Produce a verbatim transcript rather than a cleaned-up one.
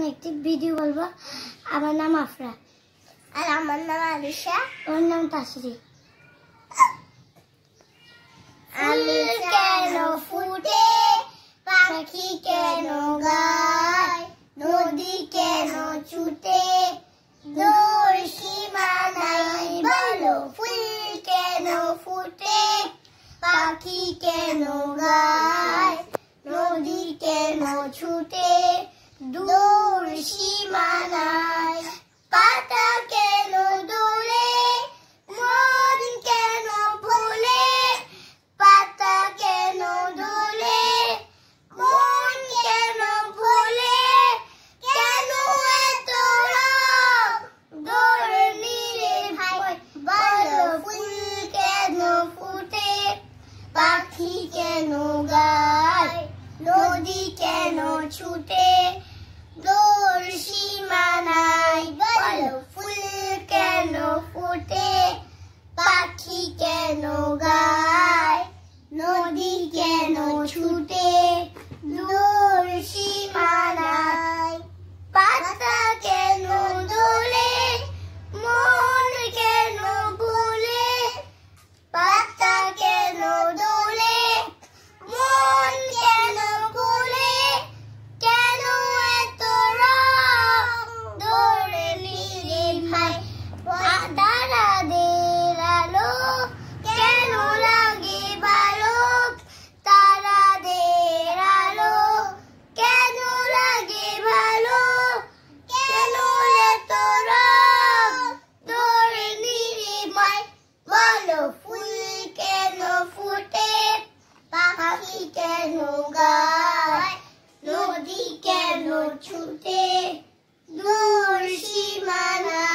একটি ভিডিও বলবো। আমার নাম আফরা আর আমার নাম আলিশা। ওর নাম তাসরি। আমি কেন ফুটে, পাখি কেন গায়, নদী কেন ছুটে, দূর সীমা নাই বলো। ফুল কেন ফুটে, পাখি কেন গায়, নদী কেন ছুটে, দূর সীমা নাই। পাতা কেন দোলে, মন কেন ভোলে, পাতা কেন দোলে, মন কেন ভোলে, কেন এত রাগ, দৌড় নিরে ভাই বলো। ফুল কেন ফুটে, পাখি কেন গায়, নদী কেন ছুটে, দূর সীমা নাই বলো। ফুল কেন ফুটে, পাখি কেন গায়, নদী কেন ছুটে, দূর সীমা নাই। পাতা কেন দোলে, মন কেন ভোলে, পাতা কেন দোলে, মন কেন ভোলে, কেন এত রাগ, দৌড়ে নিরে ভাই তারাদের আলো, কেন লাগে ভালো, তারাদের আলো কেন লাগে ভালো, কেন এত রাগ, দৌড়ে নিরে ভাই বলো। ফুল কেন ফুটে, পাখি কেন গায়, নদী কেন ছুটে, দূর সীমা নাই।